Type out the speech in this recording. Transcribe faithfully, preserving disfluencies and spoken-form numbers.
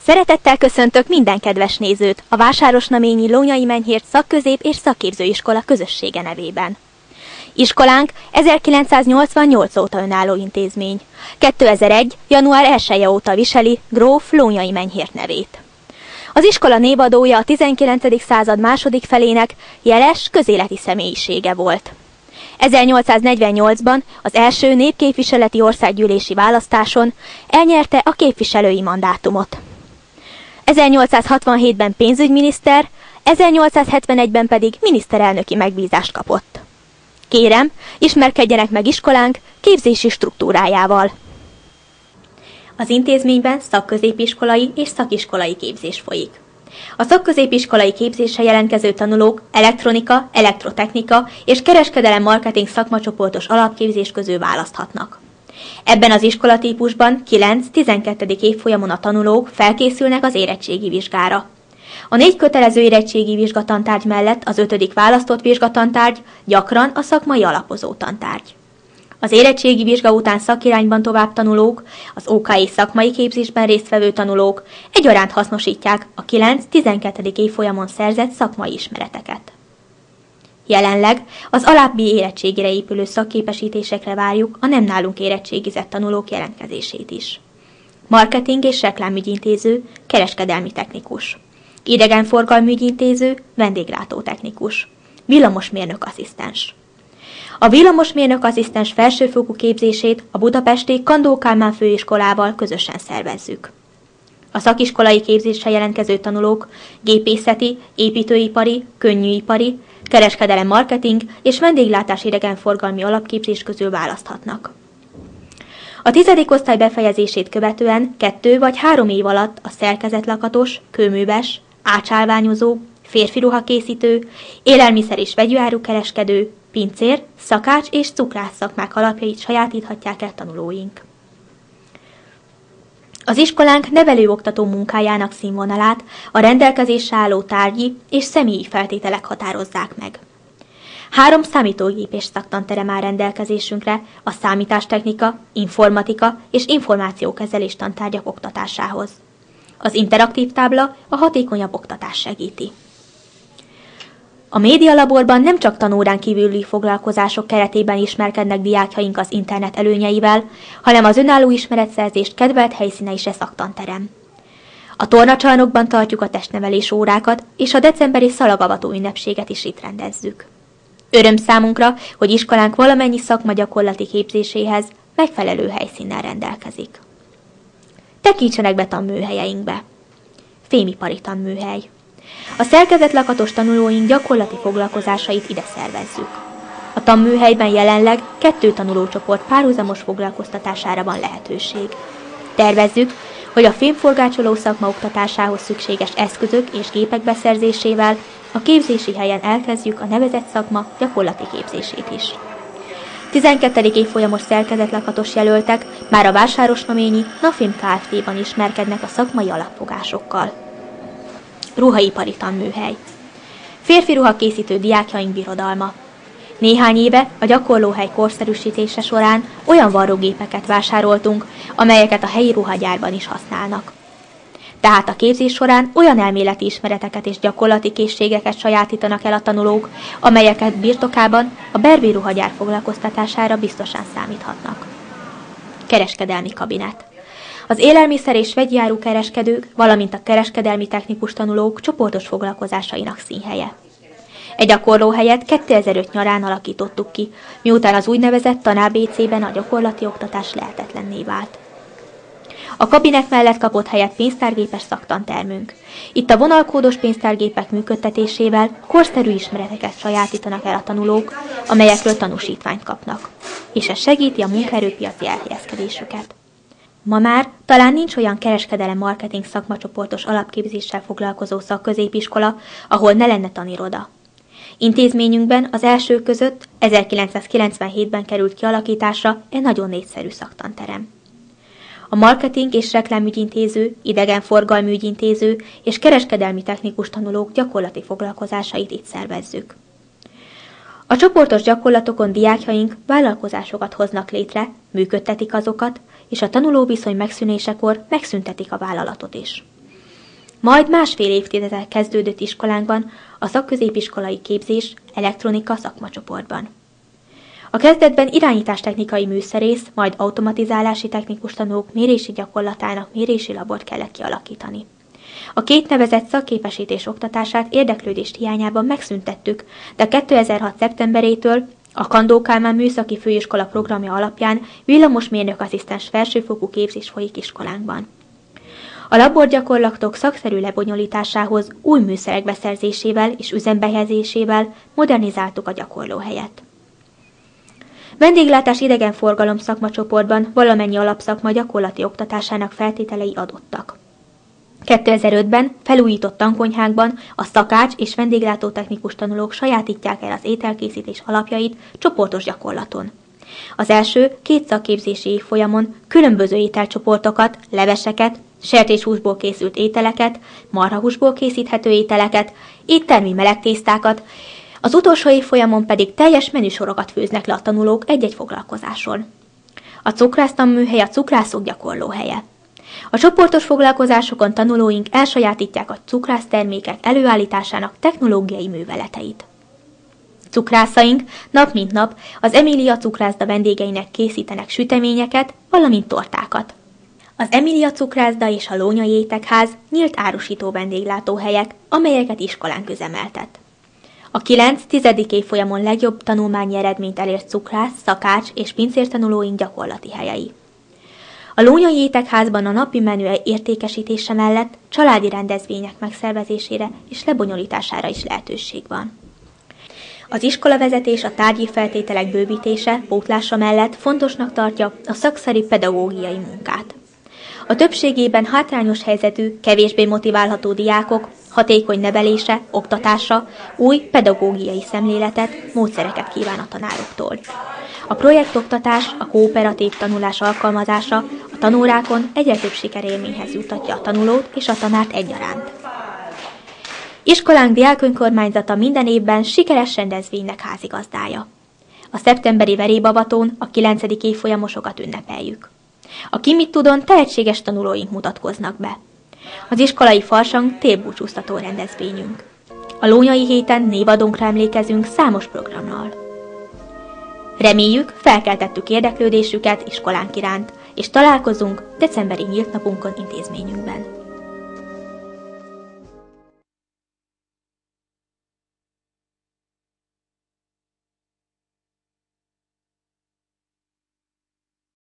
Szeretettel köszöntök minden kedves nézőt a Vásárosnaményi Lónyay Menyhért Szakközép- és Szakképzőiskola közössége nevében. Iskolánk ezerkilencszáznyolcvannyolc óta önálló intézmény. kétezer-egy. január elseje óta viseli gróf Lónyay Menyhért nevét. Az iskola névadója a tizenkilencedik század második felének jeles közéleti személyisége volt. ezernyolcszáznegyvennyolcban az első népképviseleti országgyűlési választáson elnyerte a képviselői mandátumot. ezernyolcszázhatvanhétben pénzügyminiszter, ezernyolcszázhetvenegyben pedig miniszterelnöki megbízást kapott. Kérem, ismerkedjenek meg iskolánk képzési struktúrájával. Az intézményben szakközépiskolai és szakiskolai képzés folyik. A szakközépiskolai képzésre jelentkező tanulók elektronika, elektrotechnika és kereskedelem-marketing szakmacsoportos alapképzés közül választhatnak. Ebben az iskolatípusban kilenc-tizenkettedik évfolyamon a tanulók felkészülnek az érettségi vizsgára. A négy kötelező érettségi vizsgatantárgy mellett az ötödik választott vizsgatantárgy gyakran a szakmai alapozó tantárgy. Az érettségi vizsga után szakirányban tovább tanulók, az ó ká i szakmai képzésben résztvevő tanulók egyaránt hasznosítják a kilenc-tizenkettedik évfolyamon szerzett szakmai ismereteket. Jelenleg az alábbi érettségire épülő szakképesítésekre várjuk a nem nálunk érettségizett tanulók jelentkezését is. Marketing és reklámügyintéző, kereskedelmi technikus. Idegenforgalmügyintéző, vendéglátótechnikus. Villamosmérnök asszisztens. A villamosmérnök asszisztens felsőfokú képzését a budapesti Kandó Kálmán főiskolával közösen szervezzük. A szakiskolai képzésre jelentkező tanulók gépészeti, építőipari, könnyűipari, kereskedelem marketing és vendéglátás idegenforgalmi alapképzés közül választhatnak. A tizedik osztály befejezését követően kettő vagy három év alatt a szerkezetlakatos, kőműves, ácsálványozó, férfiruhakészítő, élelmiszer és vegyőárukereskedő, pincér, szakács és cukrász szakmák alapjait sajátíthatják el tanulóink. Az iskolánk nevelő-oktató munkájának színvonalát a rendelkezésre álló tárgyi és személyi feltételek határozzák meg. Három számítógépes szaktanterem áll rendelkezésünkre a számítástechnika, informatika és információkezelés tantárgyak oktatásához. Az interaktív tábla a hatékonyabb oktatást segíti. A médialaborban nem csak tanórán kívüli foglalkozások keretében ismerkednek diákjaink az internet előnyeivel, hanem az önálló ismeretszerzést kedvelt helyszíne is e szaktanterem. A tornacsarnokban tartjuk a testnevelés órákat, és a decemberi szalagavató ünnepséget is itt rendezzük. Öröm számunkra, hogy iskolánk valamennyi szakma gyakorlati képzéséhez megfelelő helyszínnel rendelkezik. Tekintsenek be tanműhelyeinkbe. Fémipari tanműhely. A szerkezetlakatos tanulóink gyakorlati foglalkozásait ide szervezzük. A tanműhelyben jelenleg kettő tanulócsoport párhuzamos foglalkoztatására van lehetőség. Tervezzük, hogy a fémforgácsoló szakma oktatásához szükséges eszközök és gépek beszerzésével a képzési helyen elkezdjük a nevezett szakma gyakorlati képzését is. tizenkettedik évfolyamos szerkezetlakatos jelöltek már a Vásárosnaményi Nafim Kft-ban ismerkednek a szakmai alapfogásokkal. Ruhaipari tanműhely. Férfi ruhakészítő diákjaink birodalma. Néhány éve a gyakorlóhely korszerűsítése során olyan varrógépeket vásároltunk, amelyeket a helyi ruhagyárban is használnak. Tehát a képzés során olyan elméleti ismereteket és gyakorlati készségeket sajátítanak el a tanulók, amelyeket birtokában a Bervé ruhagyár foglalkoztatására biztosan számíthatnak. Kereskedelmi kabinet. Az élelmiszer és vegyjáru kereskedők, valamint a kereskedelmi technikus tanulók csoportos foglalkozásainak színhelye. Egy gyakorlóhelyet kétezer-öt nyarán alakítottuk ki, miután az úgynevezett tanár bé cében a gyakorlati oktatás lehetetlenné vált. A kabinet mellett kapott helyet pénztárgépes szaktantermünk. Itt a vonalkódos pénztárgépek működtetésével korszerű ismereteket sajátítanak el a tanulók, amelyekről tanúsítványt kapnak, és ez segíti a munkaerőpiaci elhelyezkedésüket. Ma már talán nincs olyan kereskedelem-marketing szakmacsoportos alapképzéssel foglalkozó szakközépiskola, ahol ne lenne taniroda. Intézményünkben az első között ezerkilencszázkilencvenhétben került kialakításra egy nagyon népszerű szaktanterem. A marketing és reklámügyintéző, idegenforgalmügyintéző és kereskedelmi technikus tanulók gyakorlati foglalkozásait itt szervezzük. A csoportos gyakorlatokon diákjaink vállalkozásokat hoznak létre, működtetik azokat, és a tanulóviszony megszűnésekor megszüntetik a vállalatot is. Majd másfél évtizedel kezdődött iskolánkban a szakközépiskolai képzés elektronika szakmacsoportban. A kezdetben irányítástechnikai műszerész, majd automatizálási technikus tanulók mérési gyakorlatának mérési labort kellett kialakítani. A két nevezett szakképesítés oktatását érdeklődést hiányában megszüntettük, de kétezer-hat szeptemberétől a Kandó Kálmán Műszaki Főiskola programja alapján villamosmérnök asszisztens felsőfokú képzés folyik iskolánkban. A laborgyakorlatok szakszerű lebonyolításához új műszerek beszerzésével és üzembe helyezésével modernizáltuk a gyakorlóhelyet. Vendéglátás idegenforgalom szakmacsoportban valamennyi alapszakma gyakorlati oktatásának feltételei adottak. kétezer-ötben felújított tankonyhákban a szakács és vendéglátótechnikus tanulók sajátítják el az ételkészítés alapjait csoportos gyakorlaton. Az első két szakképzési évfolyamon különböző ételcsoportokat, leveseket, sertéshúsból készült ételeket, marhahúsból készíthető ételeket, éttermi melegtésztákat, az utolsó évfolyamon pedig teljes menüsorokat főznek le a tanulók egy-egy foglalkozáson. A cukrásztanműhely a cukrászok gyakorlóhelye. A csoportos foglalkozásokon tanulóink elsajátítják a cukrásztermékek előállításának technológiai műveleteit. Cukrászaink nap mint nap az Emília cukrászda vendégeinek készítenek süteményeket, valamint tortákat. Az Emília cukrászda és a Lónyai Étekház nyílt árusító vendéglátóhelyek, amelyeket iskolánk üzemeltet. A kilenc-tizedik évfolyamon legjobb tanulmányi eredményt elért cukrász, szakács és pincértanulóink gyakorlati helyei. A Lónyai Étekházban a napi menü értékesítése mellett családi rendezvények megszervezésére és lebonyolítására is lehetőség van. Az iskolavezetés a tárgyi feltételek bővítése, pótlása mellett fontosnak tartja a szakszerű pedagógiai munkát. A többségében hátrányos helyzetű, kevésbé motiválható diákok hatékony nevelése, oktatása új pedagógiai szemléletet, módszereket kíván a tanároktól. A projektoktatás, a kooperatív tanulás alkalmazása a tanórákon egyre több sikerélményhez juttatja a tanulót és a tanárt egyaránt. Iskolánk diákönkormányzata minden évben sikeres rendezvénynek házigazdája. A szeptemberi verébavatón a kilencedik évfolyamosokat ünnepeljük. A Ki mit tudon tehetséges tanulóink mutatkoznak be. Az iskolai farsang télbúcsúztató rendezvényünk. A Lónyai héten névadónkra emlékezünk számos programmal. Reméljük, felkeltettük érdeklődésüket iskolánk iránt, és találkozunk decemberi nyílt napunkon intézményünkben.